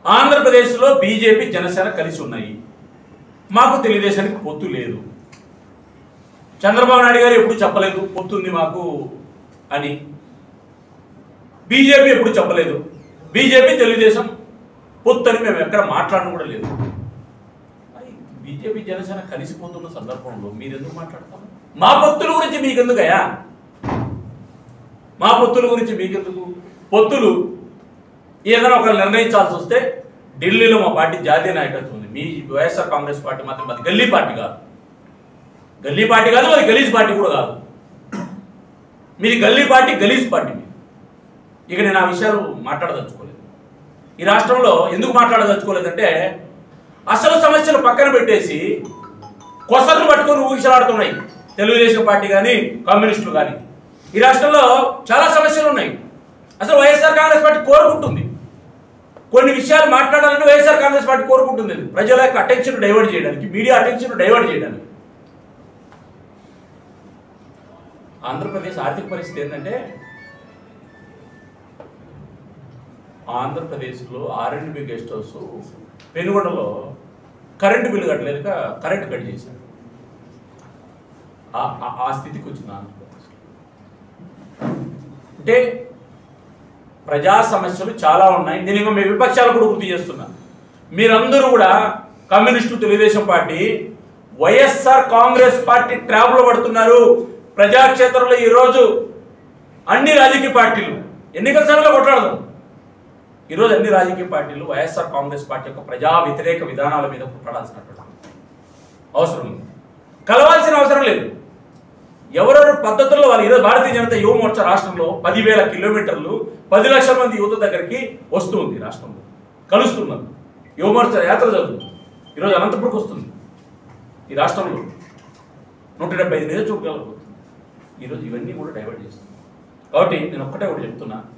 ఆంధ్రప్రదేశ్లో బీజేపీ జనసేన కలిసి ఉన్నాయి. మాకు తెలుగుదేశానికి పొత్తు లేదు. చంద్రబాబు నాయుడు గారు ఎప్పుడు చెప్పలేదు పొత్తుంది మాకు అని. బీజేపీ ఎప్పుడు చెప్పలేదు. బీజేపీ తెలుగుదేశం పొత్తు అని మేము ఎక్కడ మాట్లాడడం కూడా లేదు. బీజేపీ జనసేన కలిసిపోతున్న సందర్భంలో మీరు ఎందుకు మాట్లాడతారు? మా పొత్తుల గురించి మీకెందుకయ్యా? మా పొత్తుల గురించి మీకెందుకు? పొత్తులు ఏదైనా ఒకరు నిర్ణయించాల్సి వస్తే ఢిల్లీలో మా పార్టీ జాతీయ నాయకత్వం ఉంది. మీ వైఎస్ఆర్ కాంగ్రెస్ పార్టీ మాత్రం అది గల్లీ పార్టీ కాదు. గల్లీ పార్టీ కాదు, అది గలీజ్ పార్టీ కూడా కాదు. మీది గల్లీ పార్టీ, గలీజ్ పార్టీ. ఇక నేను ఆ విషయాలు మాట్లాడదలుచుకోలేదు. ఈ రాష్ట్రంలో ఎందుకు మాట్లాడదలుచుకోలేదంటే అసలు సమస్యలు పక్కన పెట్టేసి కొసర్లు పట్టుకొని ఊగిసలాడుతున్నాయి తెలుగుదేశం పార్టీ కానీ కమ్యూనిస్టులు కానీ. ఈ రాష్ట్రంలో చాలా సమస్యలు ఉన్నాయి. అసలు వైఎస్ఆర్ కాంగ్రెస్ పార్టీ కోరుకుంటుంది కొన్ని విషయాలు మాట్లాడాలని. వైఎస్ఆర్ కాంగ్రెస్ పార్టీ కోరుకుంటుంది ప్రజల యొక్క అటెన్షన్ డైవర్ట్ చేయడానికి, మీడియా అటెన్షన్ డైవర్ట్ చేయడానికి. ఆంధ్రప్రదేశ్ ఆర్థిక పరిస్థితి ఏంటంటే ఆంధ్రప్రదేశ్లో R&B గెస్ట్ హౌస్ పెనుగొండలో కరెంటు బిల్లు కట్టలేక కరెంటు కట్ చేశారు. ఆ స్థితికి వచ్చింది ఆంధ్రప్రదేశ్. అంటే ప్రజా సమస్యలు చాలా ఉన్నాయి. నేను ఇంకా మీ విపక్షాలు కూడా గుర్తు చేస్తున్నా. మీరందరూ కూడా communist, Telugu Desam party, YSR Congress party ట్రాప్లో పడుతున్నారు. ప్రజాక్షేత్రంలో ఈరోజు అన్ని రాజకీయ పార్టీలు ఎన్నికల సమయంలో కొట్లాడదాం. ఈరోజు అన్ని రాజకీయ పార్టీలు వైఎస్ఆర్ కాంగ్రెస్ పార్టీ యొక్క ప్రజా వ్యతిరేక విధానాల మీద కొట్లాడాల్సినటువంటి అవసరం ఉంది. కలవాల్సిన అవసరం లేదు. ఎవరెవరు పద్ధతుల్లో వాళ్ళు. ఈరోజు భారతీయ జనతా యువ మోర్చా రాష్ట్రంలో 10,000 కిలోమీటర్లు 10 లక్షల మంది యువత దగ్గరికి వస్తుంది. రాష్ట్రంలో కలుస్తున్నారు. యువ మోర్చా యాత్ర జరుగుతుంది. ఈరోజు అనంతపురంకి వస్తుంది. ఈ రాష్ట్రంలో 175 నియోజకవర్గాలకు వస్తుంది. ఈరోజు ఇవన్నీ కూడా డైవర్ట్ చేస్తుంది. కాబట్టి నేను ఒక్కటే ఒకటి చెప్తున్నా.